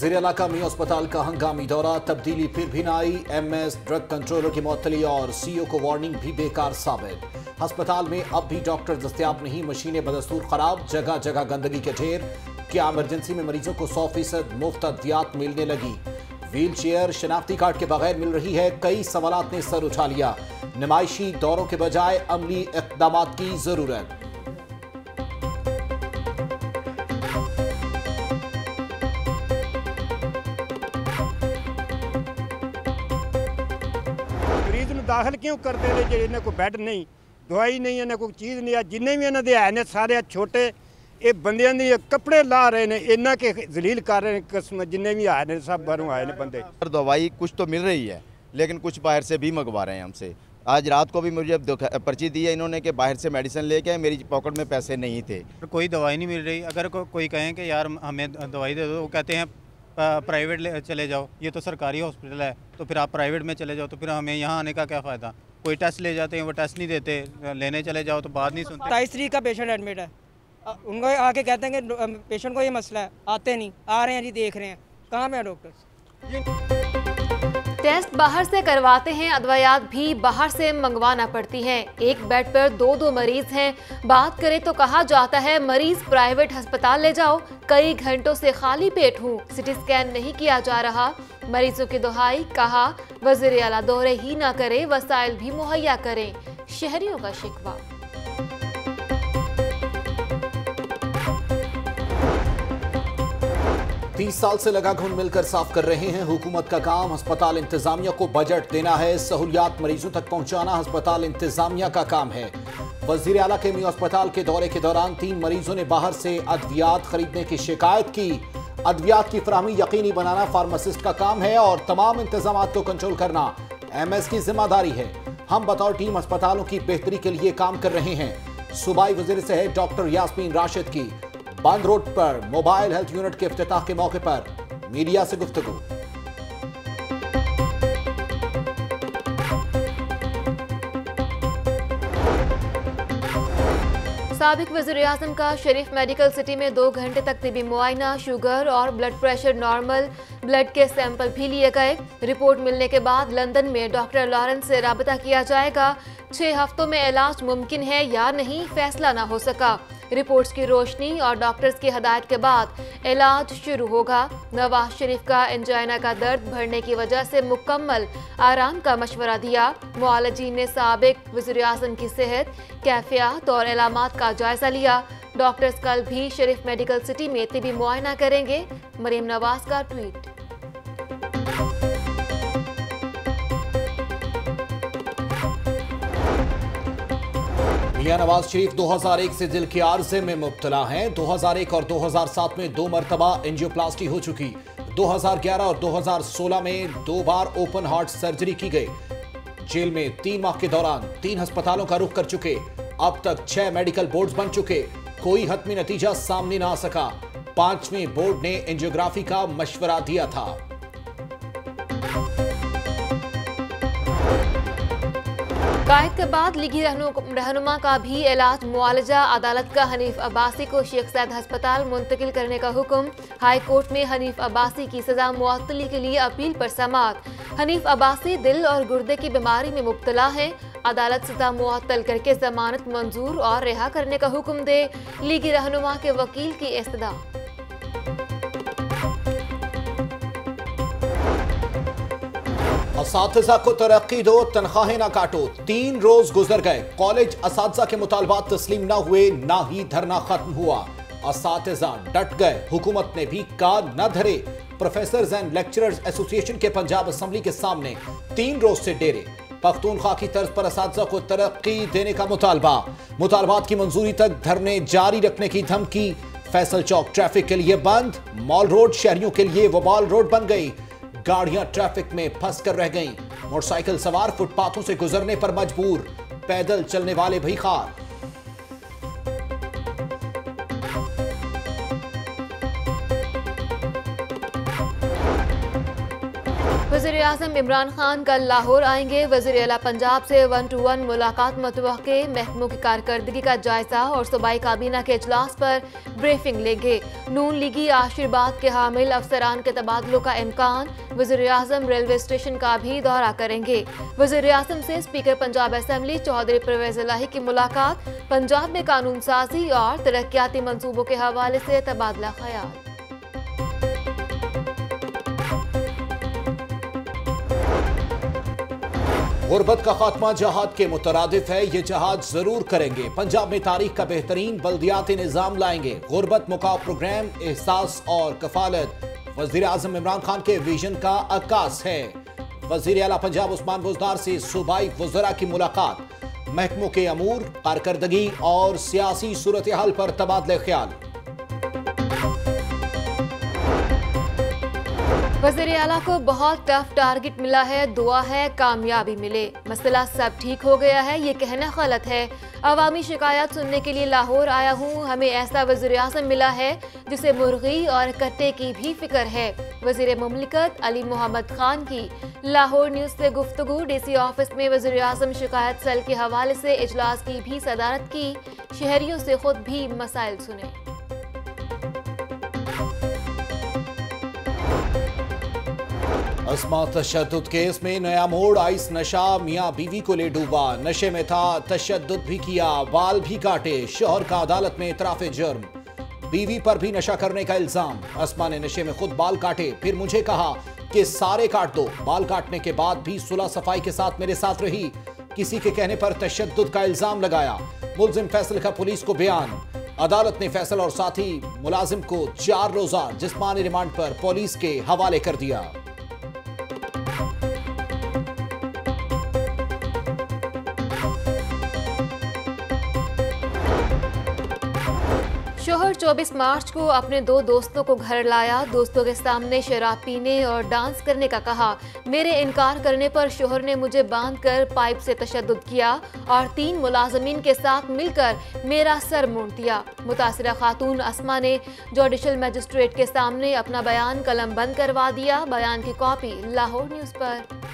वज़ीर आला का मियां अस्पताल का हंगामी दौरा, तब्दीली फिर भी न आई। एमएस ड्रग कंट्रोलर की मुअत्तली और सीईओ को वार्निंग भी बेकार साबित। अस्पताल में अब भी डॉक्टर दस्तयाब नहीं, मशीनें बदस्तूर खराब, जगह जगह गंदगी के ढेर। क्या इमरजेंसी में मरीजों को 100% मुफ्त अद्वियात मिलने लगी? व्हील चेयर शनाख्ती कार्ड के बगैर मिल रही है। कई सवालात ने सर उठा लिया। नुमाइशी दौरों के बजाय अमली इक़दाम की जरूरत। दाखिल क्यों करते हैं जो इन्हें कोई बैड नहीं, दवाई नहीं, इन्हें कोई चीज़ नहीं है। जिन्ने भी इन्होंने है ने सारे छोटे ये बंदियां दी कपड़े ला रहे हैं, इन्ना के जलील कर रहे हैं। किस्म जिन्ने भी आए ने सब बाहरों आए ने बंदे। दवाई कुछ तो मिल रही है लेकिन कुछ बाहर से भी मंगवा रहे हैं हमसे। आज रात को भी मुझे पर्ची दी है इन्होंने कि बाहर से मेडिसिन लेके आए, मेरी पॉकेट में पैसे नहीं थे। कोई दवाई नहीं मिल रही। अगर कोई कहें कि यार हमें दवाई दे दो, वो कहते हैं प्राइवेट चले जाओ, ये तो सरकारी हॉस्पिटल है, तो फिर आप प्राइवेट में चले जाओ, तो फिर हमें यहाँ आने का क्या फ़ायदा। कोई टेस्ट ले जाते हैं, वो टेस्ट नहीं देते, लेने चले जाओ तो बात नहीं सुनते। 27 तारीख का पेशेंट एडमिट है, उनको आके कहते हैं कि पेशेंट को ये मसला है, आते नहीं, आ रहे हैं जी, देख रहे हैं, कहाँ पे है डॉक्टर। टेस्ट बाहर से करवाते हैं, अद्वियात भी बाहर से मंगवाना पड़ती हैं। एक बेड पर दो मरीज हैं। बात करें तो कहा जाता है मरीज प्राइवेट अस्पताल ले जाओ, कई घंटों से खाली पेट हूँ, सिटी स्कैन नहीं किया जा रहा। मरीजों की दुहाई, कहा वज़ीर आला दौरे ही ना करे, वसाइल भी मुहैया करें, शहरियों का शिकवा। तीस साल से लगा घुन मिलकर साफ कर रहे हैं। हुकूमत का काम अस्पताल इंतजामिया को बजट देना है, सहूलियात मरीजों तक पहुंचाना अस्पताल इंतजामिया का काम है। वज़ीर आला के मियां अस्पताल के दौरे के दौरान 3 मरीजों ने बाहर से अद्वियात खरीदने की शिकायत की। अद्वियात की फराहमी यकीनी बनाना फार्मासिस्ट का काम है और तमाम इंतजाम को कंट्रोल करना एमएस की जिम्मेदारी है। हम बतौर टीम अस्पतालों की बेहतरी के लिए काम कर रहे हैं। सूबाई वज़ीर सेहत डॉक्टर यास्मीन राशिद की बंद रोड पर मोबाइल हेल्थ यूनिट के इफ्तिताह के मौके पर मीडिया से गुफ्तगू। साबिक वज़ीर-ए-आज़म का शरीफ मेडिकल सिटी में 2 घंटे तक तिबी मुआयना, शुगर और ब्लड प्रेशर नॉर्मल, ब्लड के सैंपल भी लिए गए। रिपोर्ट मिलने के बाद लंदन में डॉक्टर लॉरेंस से राबता किया जाएगा। 6 हफ्तों में इलाज मुमकिन है या नहीं, फैसला ना हो सका। रिपोर्ट्स की रोशनी और डॉक्टर्स की हदायत के बाद इलाज शुरू होगा। नवाज शरीफ का एंजाइना का दर्द बढ़ने की वजह से मुकम्मल आराम का मशवरा दिया। मुआलजीन ने साबिक वज़ीर-ए-आज़म की सेहत, कैफियत और इलामात का जायजा लिया। डॉक्टर्स कल भी शरीफ मेडिकल सिटी में तिबी मुआयना करेंगे। मरीम नवाज का ट्वीट। मियां नवाज शरीफ 2001 से दिल के आर्जे में मुब्तला हैं। 2001 और 2007 में 2 मरतबा एंजियोप्लास्टी हो चुकी। 2011 और 2016 में 2 बार ओपन हार्ट सर्जरी की गई। जेल में 3 माह के दौरान 3 अस्पतालों का रुख कर चुके। अब तक 6 मेडिकल बोर्ड्स बन चुके, कोई हतमी नतीजा सामने ना आ सका। 5वें बोर्ड ने एंजियोग्राफी का मशवरा दिया था। कायद के बाद लीगी रहनुमा का भी इलाज मुआलजा। अदालत का हनीफ अब्बासी को शेख सैद अस्पताल मुंतकिल करने का हुक्म। हाई कोर्ट में हनीफ अब्बासी की सजा मुअत्तली के लिए अपील पर समाअत। हनीफ अब्बासी दिल और गुर्दे की बीमारी में मुब्तला है। अदालत सजा मुअत्तल करके जमानत मंजूर और रिहा करने का हुक्म दे। लीगी रहनुमा के वकील की इस्तदा। असातिज़ा को तरक्की दो, तनख्वाहें ना काटो। 3 रोज गुजर गए, कॉलेज असातिज़ा के मुतालबात तस्लीम ना हुए, ना ही धरना खत्म हुआ। असातिज़ा डट गए, हुकूमत ने भी कान न धरे। प्रोफेसर्स एंड लेक्चरर्स एसोसिएशन के पंजाब असेंबली के सामने 3 रोज से डेरे। पख्तूनख्वा की तर्ज पर असातिज़ा को तरक्की देने का मुतालबा। मुतालबात की मंजूरी तक धरने जारी रखने की धमकी। फैसल चौक ट्रैफिक के लिए बंद, मॉल रोड शहरियों के लिए वबाल रोड बन गई। गाड़ियां ट्रैफिक में फंस कर रह गईं। मोटरसाइकिल सवार फुटपाथों से गुजरने पर मजबूर, पैदल चलने वाले भी खार। वज़ीर-ए-आज़म इमरान खान कल लाहौर आएंगे। वज़ीर-ए-आला पंजाब से 1-to-1 मुलाकात मुतवक्के, महकमों की कारकर्दगी का जायजा और सूबाई काबीना के इजलास पर ब्रीफिंग लेंगे। नून लीगी आशीर्वाद के हामिल अफसरान के तबादलों का इम्कान। वज़ीर-ए-आज़म रेलवे स्टेशन का भी दौरा करेंगे। वज़ीर-ए-आज़म से स्पीकर पंजाब असम्बली चौधरी परवेज़ इलाही की मुलाकात। पंजाब में कानून साजी और तरक्याती मंसूबों के हवाले से तबादला ख्याल। गुर्बत का खात्मा जहाद के मुतरादिफ है, ये जहाद जरूर करेंगे। पंजाब में तारीख का बेहतरीन बल्दियाती निजाम लाएंगे। गुर्बत मुकाव प्रोग्राम एहसास और कफालत वज़ीर आज़म इमरान खान के विजन का अक्कास है। वज़ीर आला पंजाब उस्मान बुज़दार से सूबाई वज़रा की मुलाकात। महकमों के अमूर, कारकर्दगी और सियासी सूरत हाल पर तबादले ख्याल। वज़ीर आला को बहुत टफ टारगेट मिला है, दुआ है कामयाबी मिले। मसला सब ठीक हो गया है, ये कहना गलत है। अवामी शिकायत सुनने के लिए लाहौर आया हूँ। हमें ऐसा वज़ीर आज़म मिला है जिसे मुर्गी और कट्टे की भी फिक्र है। वज़ीर मुमलिकत अली मोहम्मद खान की लाहौर न्यूज़ से गुफ्तगू। DC ऑफिस में वज़ीर आज़म शिकायत सेल के हवाले से इजलास की भी सदारत की। शहरियों से खुद भी मसाइल सुने। अस्मा तशद्दुद केस में नया मोड़। आइस नशा मियाँ बीवी को ले डूबा। नशे में था, तशद्दुद भी किया, बाल भी काटे। शौहर का अदालत में इतराफ़े जुर्म। बीवी पर भी नशा करने का इल्जाम। अस्मा ने नशे में खुद बाल काटे, फिर मुझे कहा कि सारे काट दो। बाल काटने के बाद भी सुलह सफाई के साथ मेरे साथ रही। किसी के कहने पर तशद्दुद का इल्जाम लगाया। मुलजिम फैसल का पुलिस को बयान। अदालत ने फैसल और साथी मुलाजिम को 4 रोजा जिस्मानी रिमांड पर पुलिस के हवाले कर दिया। शोहर 24 मार्च को अपने 2 दोस्तों को घर लाया। दोस्तों के सामने शराब पीने और डांस करने का कहा। मेरे इनकार करने पर शोहर ने मुझे बांधकर पाइप से तशद्दुद किया और 3 मुलाजमीन के साथ मिलकर मेरा सर मूंद दिया। मुतासिरा खातून अस्मा ने जुडिशल मजिस्ट्रेट के सामने अपना बयान कलम बंद करवा दिया। बयान की कॉपी लाहौर न्यूज़ पर।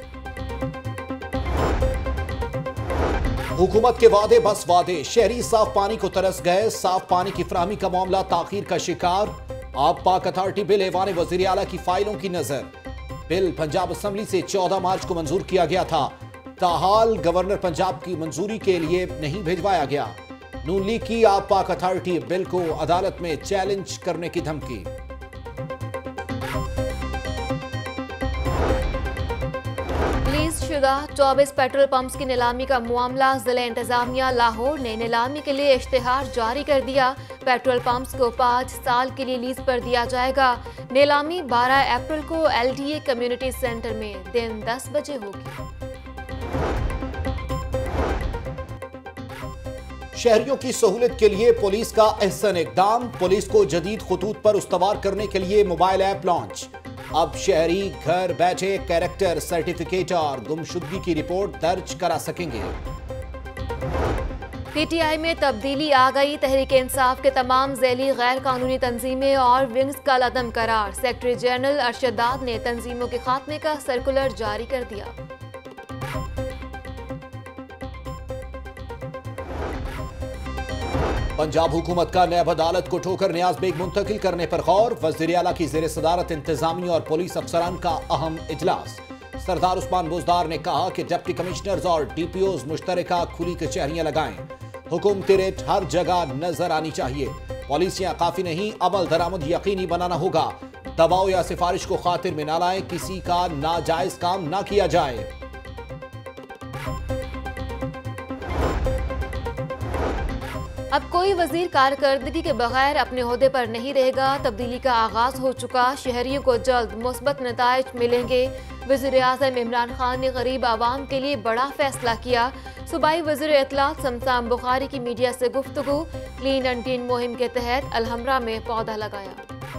हुकूमत के वादे बस वादे। शहरी साफ पानी को तरस गए। साफ पानी की फराहमी का मामला ताखीर का शिकार। आब पाक अथॉरिटी बिल ऐवान वज़ीर आला की फाइलों की नजर। बिल पंजाब असम्बली से 14 मार्च को मंजूर किया गया था। ताहाल गवर्नर पंजाब की मंजूरी के लिए नहीं भिजवाया गया। नून लीग की आब पाक अथॉरिटी बिल को अदालत में चैलेंज करने की धमकी। शुदा 24 पेट्रोल पंप्स की नीलामी का मामला। जिला इंतजामिया लाहौर ने नीलामी के लिए इश्तिहार जारी कर दिया। पेट्रोल पंप्स को 5 साल के लिए लीज पर दिया जाएगा। नीलामी 12 अप्रैल को LDA कम्युनिटी सेंटर में दिन 10 बजे होगी। शहरियों की सहूलियत के लिए पुलिस का अहसन इकदाम। पुलिस को जदीद खुतूत पर उस्तवार करने के लिए मोबाइल ऐप लॉन्च। अब शहरी घर बैठे कैरेक्टर सर्टिफिकेट और गुमशुदगी की रिपोर्ट दर्ज करा सकेंगे। PTI में तब्दीली आ गई। तहरीक इंसाफ के तमाम झैली गैर कानूनी तंजीमें और विंग्स का लदम करार। सेक्रेटरी जनरल अरशद दाद ने तंजीमों के खात्मे का सर्कुलर जारी कर दिया। पंजाब हुकूमत का नैब अदालत को ठोकर नियाज बेग मुंतकिल करने पर गौर। वज़ीर आला की ज़ेर सदारत इंतजामी और पुलिस अफसरान का अहम इजलास। सरदार उस्मान बुज़दार ने कहा कि डिप्टी कमिश्नर्स और DPOs मुश्तरका खुली कचहरियां लगाएं। हुकूमती रेट हर जगह नजर आनी चाहिए। पॉलिसियां काफी नहीं, अमल दरामद यकीनी बनाना होगा। दबाव या सिफारिश को खातिर में न लाएं। किसी का नाजायज काम ना किया जाए। अब कोई वजीर कारकर्दगी के बगैर अपने ओहदे पर नहीं रहेगा। तब्दीली का आगाज हो चुका। शहरियों को जल्द मुस्बत नताइज मिलेंगे। वज़ीर आज़म इमरान खान ने गरीब आवाम के लिए बड़ा फैसला किया। सूबाई वज़ीर इत्तलात शमशान बुखारी की मीडिया से गुफ्तगू। क्लीन एंड ग्रीन मुहिम के तहत अलहमरा में पौधा लगाया।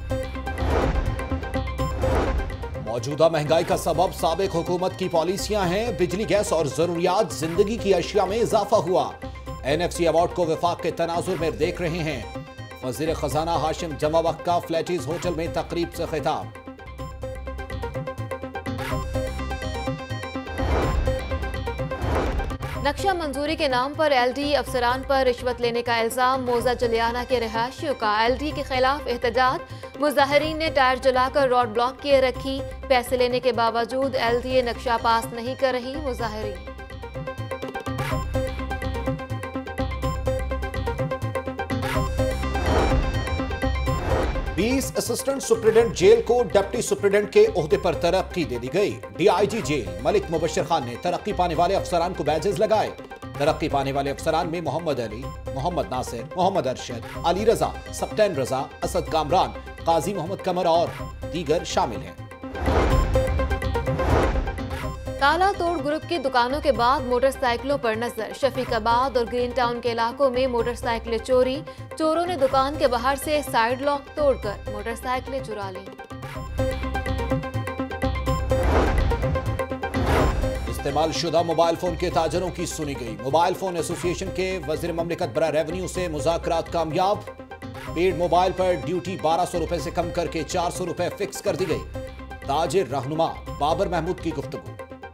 मौजूदा महंगाई का सबब साबिक हुकूमत की पॉलिसियां हैं। बिजली, गैस और जरूरियात जिंदगी की अशिया में इजाफा हुआ। NFC अवार्ड को वफाक के तनाजुर में देख रहे हैं। वज़ीर खजाना हाशिम जमा वक्त का फ्लैटीज होटल में तकरीब से खिताब। नक्शा मंजूरी के नाम पर एलडी अफसरान पर रिश्वत लेने का इल्जाम। मौजा जलियाना के रिहायशियों का एलडी के खिलाफ एहतजाज। मुजाहिरीन ने टायर जलाकर रोड ब्लॉक किए रखी। पैसे लेने के बावजूद एलडीए नक्शा पास नहीं कर रही मुजाहिरीन। बीस असिस्टेंट सुप्रिटेंडेंट जेल को डिप्टी सुप्रिटेंडेंट के ओहदे पर तरक्की दे दी गई। डीआईजी जेल मलिक मुबशर खान ने तरक्की पाने वाले अफसरान को बैजेस लगाए। तरक्की पाने वाले अफसरान में मोहम्मद अली, मोहम्मद नासिर, मोहम्मद अरशद, अली रजा, सप्तैन रजा, असद कामरान, काजी मोहम्मद कमर और दीगर शामिल हैं। ताला तोड़ ग्रुप की दुकानों के बाद मोटरसाइकिलों पर नजर। शफीकाबाद और ग्रीन टाउन के इलाकों में मोटरसाइकिलें चोरी। चोरों ने दुकान के बाहर से साइड लॉक तोड़कर मोटरसाइकिलें चुरा लीं। इस्तेमाल शुदा मोबाइल फोन के ताजरों की सुनी गई। मोबाइल फोन एसोसिएशन के वजीर ममलिकत बरा रेवेन्यू से मुज़ाकरात कामयाब। पेड मोबाइल पर ड्यूटी 1200 रुपए से कम करके 400 रुपए फिक्स कर दी गई। ताजिर रहनुमा बाबर महमूद की गुफ्तगू।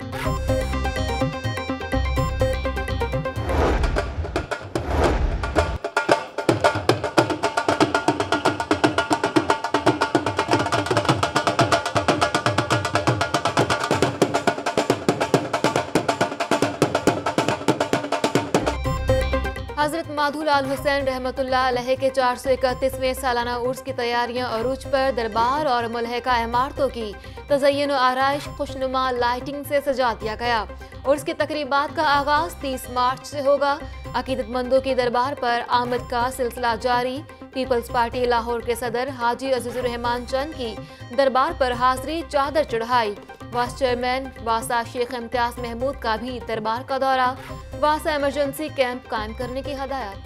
हजरत माधुलाल हुसैन रहमतुल्लाह अलैह के 431वें सालाना उर्स की तैयारियां अरूज पर। दरबार और मुलहका इमारतों की तज़य्युन व आराइश खुशनुमा लाइटिंग से सजा दिया गया। उर्स की तकरीबात का आगाज 30 मार्च से होगा। अकीदतमंदों की दरबार पर आमद का सिलसिला जारी। पीपल्स पार्टी लाहौर के सदर हाजी अजीजुर रहमान चंद की दरबार पर हाजिरी चादर चढ़ाई। वाइस चेयरमैन वासा शेख इम्तियाज महमूद का भी दरबार का दौरा। वासा इमरजेंसी कैंप कायम करने की हदायत।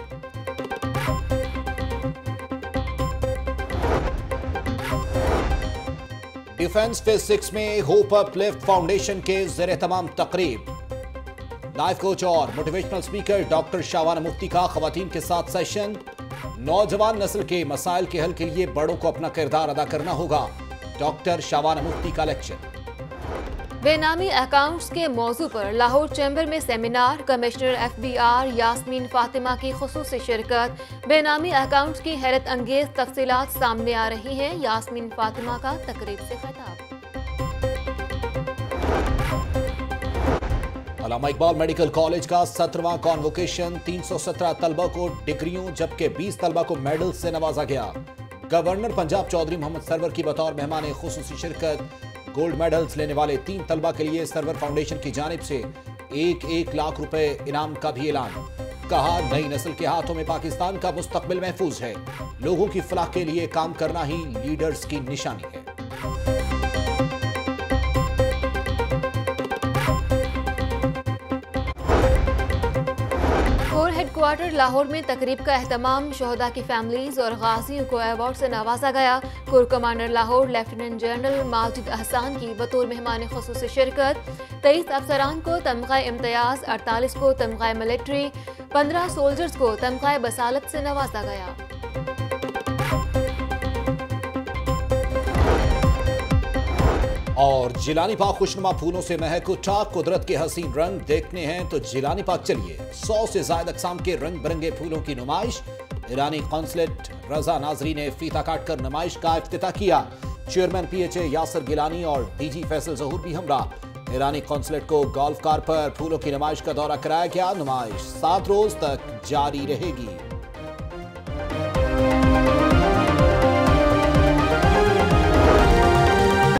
डिफेंस फेज 6 में होप अपलिफ्ट फाउंडेशन के ज़ेर तमाम तकरीब। लाइफ कोच और motivational speaker doctor Shabana Mufti का खवातीन के साथ सेशन। नौजवान नस्ल के मसाइल के हल के लिए बड़ों को अपना किरदार अदा करना होगा। डॉक्टर शाबाना मुफ्ती का लेक्चर। बेनामी अकाउंट्स के मौजू पर लाहौर चैम्बर में seminar. Commissioner FBI Yasmeen Fatima की खुसूसी शिरकत। बेनामी अकाउंट्स की हैरत अंगेज तफसीलात सामने आ रही हैं। यास्मीन फातिमा का तकरीब से खिताब। अल्लामा इकबाल मेडिकल कॉलेज का 17वां कॉन्वोकेशन। 317 तलबा को डिग्रियों जबकि 20 तलबा को मेडल से नवाजा गया। गवर्नर पंजाब चौधरी मोहम्मद सरवर की बतौर मेहमान खुसूसी शिरकत। गोल्ड मेडल्स लेने वाले 3 तलबा के लिए सरवर फाउंडेशन की जानिब से 1-1 लाख रुपए इनाम का भी ऐलान। कहा, नई नस्ल के हाथों में पाकिस्तान का मुस्तकबिल महफूज है। लोगों की फलाह के लिए काम करना ही लीडर्स की निशानी है। हेडक्वार्टर लाहौर में तकरीब का एहतमाम। शोहदा की फैमिलीज और गाजियों को अवार्ड से नवाजा गया। Corps commander Lahore lieutenant general Majid Ahsan की बतौर मेहमान खुसूसी शिरकत। 23 अफसरान को तमगा इम्तियाज, 48 को तमगा मिलिट्री, 15 सोल्जर्स को तमगा बसालत से नवाजा गया। और जिलानी पाक खुशनुमा फूलों से महक उठा। कुदरत के हसीन रंग देखने हैं तो जिलानी पाक चलिए। 100 से ज्यादा अक़साम के रंग बिरंगे फूलों की नुमाइश। ईरानी कौंसलेट रजा नाजरी ने फीता काटकर नुमाइश का इफ्तिताह किया। चेयरमैन PHA यासर गिलानी और DG फैसल ज़हूर भी हमरा। ईरानी कौंसलेट को गोल्फ कार पर फूलों की नुमाइश का दौरा कराया गया। नुमाइश 7 रोज तक जारी रहेगी।